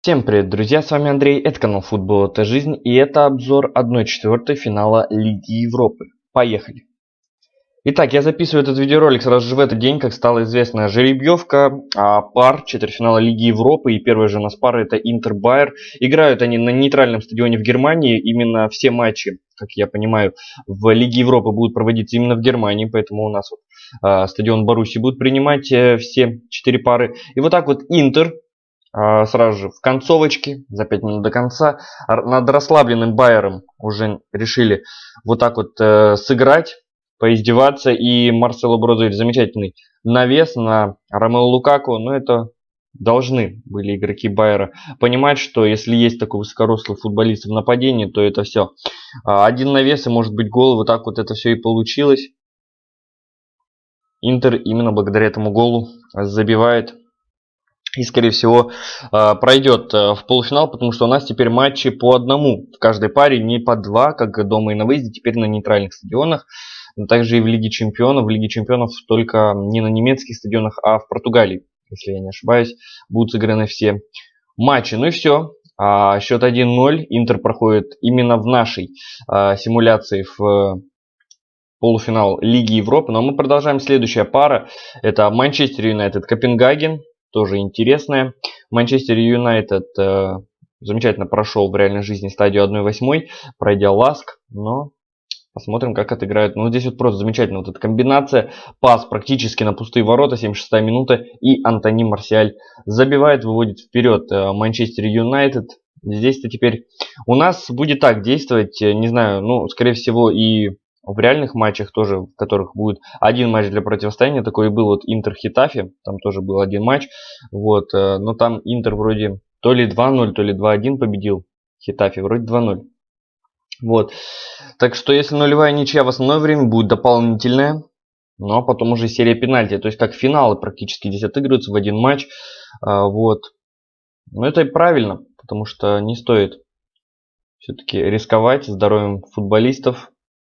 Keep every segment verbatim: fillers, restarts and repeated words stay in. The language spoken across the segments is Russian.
Всем привет, друзья, с вами Андрей, это канал Футбол это жизнь, и это обзор одной четвертой финала Лиги Европы. Поехали! Итак, я записываю этот видеоролик сразу же в этот день, как стала известна жеребьевка а, пар четвертьфинала Лиги Европы, и первая же у нас пара это Интер-Байер. Играют они на нейтральном стадионе в Германии, именно все матчи, как я понимаю, в Лиге Европы будут проводиться именно в Германии, поэтому у нас вот, а, стадион Боруссии будет принимать а, все четыре пары. И вот так вот Интер сразу же в концовочке, за пять минут до конца, над расслабленным Байером уже решили вот так вот э, сыграть, поиздеваться. И Марсело Брозович замечательный навес на Ромео Лукаку. Но это должны были игроки Байера понимать, что если есть такой высокорослый футболист в нападении, то это все. Один навес и может быть гол. Вот так вот это все и получилось. Интер именно благодаря этому голу забивает. И, скорее всего, пройдет в полуфинал, потому что у нас теперь матчи по одному в каждой паре, не по два, как дома и на выезде, теперь на нейтральных стадионах. Также и в Лиге Чемпионов. В Лиге Чемпионов только не на немецких стадионах, а в Португалии, если я не ошибаюсь, будут сыграны все матчи. Ну и все. Счет один ноль. Интер проходит именно в нашей симуляции в полуфинал Лиги Европы. Но мы продолжаем. Следующая пара. Это Манчестер Юнайтед Копенгаген. Тоже интересная. Манчестер Юнайтед э, замечательно прошел в реальной жизни стадию один восемь, пройдя Ласк. Но посмотрим, как отыграют. Ну, здесь вот просто замечательно вот эта комбинация. Пас практически на пустые ворота, семьдесят шестая минута. И Антони Марсиаль забивает, выводит вперед Манчестер Юнайтед. Здесь-то теперь у нас будет так действовать, не знаю, ну, скорее всего, и в реальных матчах тоже, в которых будет один матч для противостояния, такой и был вот Интер-Хетафе, там тоже был один матч, вот, но там Интер вроде то ли два ноль, то ли два один победил Хетафе, вроде два ноль, вот, так что если нулевая ничья в основное время будет дополнительная, но потом уже серия пенальти, то есть как финалы практически здесь отыгрываются в один матч, вот, но это и правильно, потому что не стоит все-таки рисковать здоровьем футболистов.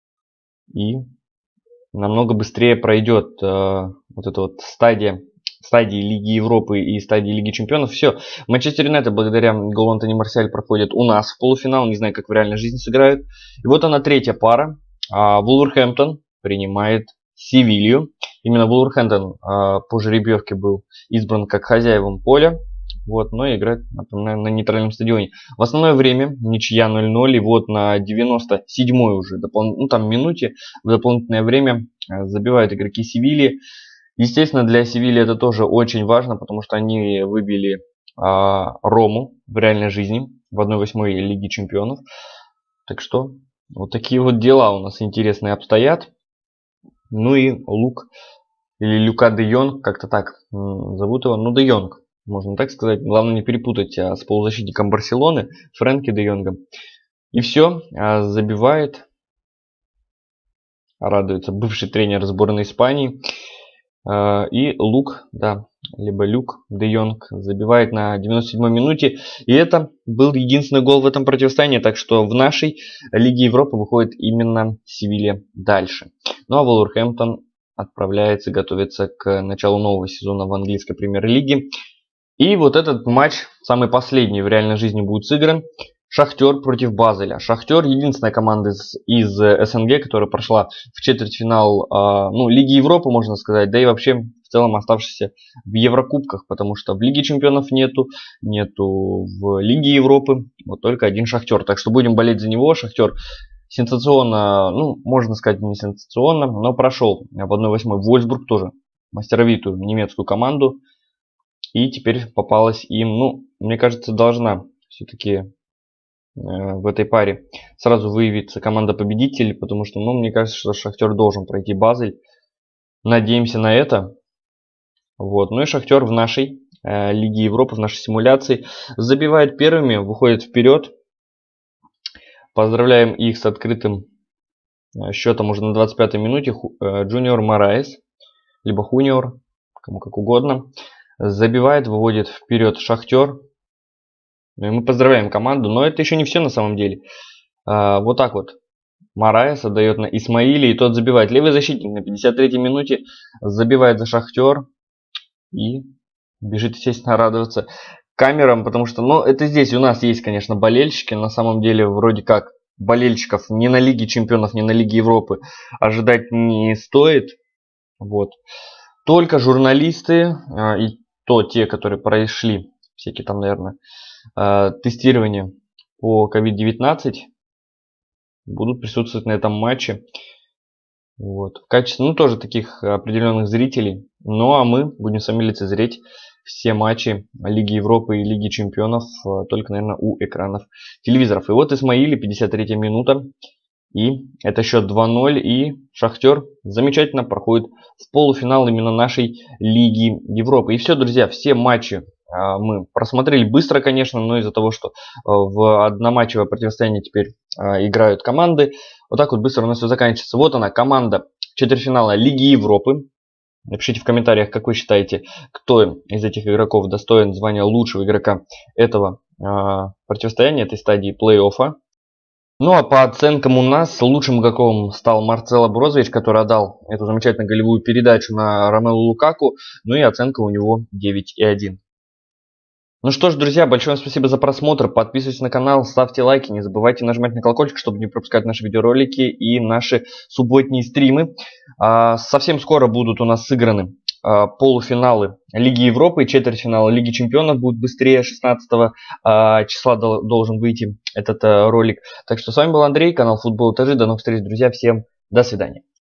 И намного быстрее пройдет э, вот эта вот стадия, стадии Лиги Европы и стадии Лиги Чемпионов. Все, Манчестер Юнайтед благодаря голу Антони Марсиаль проходит у нас в полуфинал. Не знаю, как в реальной жизни сыграют. И вот она третья пара. А, Вулверхэмптон принимает Севилью. Именно Вулверхэмптон а, по жеребьевке был избран как хозяевам поля. Вот, но играет, напоминаю, на нейтральном стадионе. В основное время ничья ноль ноль. И вот на девяносто седьмой уже, допол... ну там минуте, в дополнительное время забивают игроки Севильи. Естественно, для Севильи это тоже очень важно, потому что они выбили а, Рому в реальной жизни в один восемь Лиги Чемпионов. Так что вот такие вот дела у нас интересные обстоят. Ну и Лук, или Люка де Йонг, как-то так зовут его, ну де Йонг. Можно так сказать. Главное не перепутать а, с полузащитником Барселоны, Фрэнки де Йонгом. И все. А, забивает. Радуется бывший тренер сборной Испании. А, и Лук, да, либо Люк де Йонг забивает на девяносто седьмой минуте. И это был единственный гол в этом противостоянии. Так что в нашей Лиге Европы выходит именно Севилья дальше. Ну а Вулверхэмптон отправляется, готовится к началу нового сезона в английской премьер-лиге. И вот этот матч, самый последний в реальной жизни, будет сыгран. Шахтер против Базеля. Шахтер единственная команда из, из СНГ, которая прошла в четвертьфинал э, ну, Лиги Европы, можно сказать, да и вообще в целом оставшаяся в Еврокубках, потому что в Лиге Чемпионов нету, нету в Лиге Европы, вот только один Шахтер. Так что будем болеть за него. Шахтер сенсационно, ну, можно сказать, не сенсационно, но прошел в один восемь Вольфсбург, тоже мастеровитую немецкую команду. И теперь попалась им, ну, мне кажется, должна все-таки э, в этой паре сразу выявиться команда-победитель, потому что, ну, мне кажется, что Шахтер должен пройти Базель. Надеемся на это. Вот. Ну и Шахтер в нашей э, Лиге Европы, в нашей симуляции забивает первыми, выходит вперед. Поздравляем их с открытым счетом уже на двадцать пятой минуте. Э, Джуниор Мораес, либо Хуниор, кому как угодно. Забивает, выводит вперед Шахтер. Ну и мы поздравляем команду. Но это еще не все на самом деле. А, вот так вот. Мораес отдает на Исмаили. И тот забивает. Левый защитник на пятьдесят третьей минуте забивает за Шахтер. И бежит, естественно, радоваться камерам, потому что, ну, это здесь у нас есть, конечно, болельщики, на самом деле, вроде как, болельщиков ни на Лиге Чемпионов, ни на Лиге Европы ожидать не стоит, вот. Только журналисты, и то те, которые прошли всякие там, наверное, тестирования по ковид девятнадцать, будут присутствовать на этом матче. Вот. В качестве, ну, тоже таких определенных зрителей. Ну, а мы будем сами лицезреть все матчи Лиги Европы и Лиги Чемпионов только, наверное, у экранов телевизоров. И вот Исмаили, пятьдесят третья минута. И это счет два ноль. И Шахтер замечательно проходит в полуфинал именно нашей Лиги Европы. И все, друзья, все матчи мы просмотрели быстро, конечно, но из-за того, что в одноматчевое противостояние теперь играют команды, вот так вот быстро у нас все заканчивается. Вот она, команда четвертьфинала Лиги Европы. Напишите в комментариях, как вы считаете, кто из этих игроков достоин звания лучшего игрока этого противостояния, этой стадии плей-оффа. Ну а по оценкам у нас лучшим игроком стал Марцело Брозович, который отдал эту замечательную голевую передачу на Ромелу Лукаку. Ну и оценка у него девять и один. Ну что ж, друзья, большое вам спасибо за просмотр. Подписывайтесь на канал, ставьте лайки, не забывайте нажимать на колокольчик, чтобы не пропускать наши видеоролики и наши субботние стримы. Совсем скоро будут у нас сыграны полуфиналы Лиги Европы, четвертьфиналы Лиги Чемпионов будут быстрее. шестнадцатого числа должен выйти этот ролик. Так что с вами был Андрей, канал Футбол ТЖ. До новых встреч, друзья. Всем до свидания.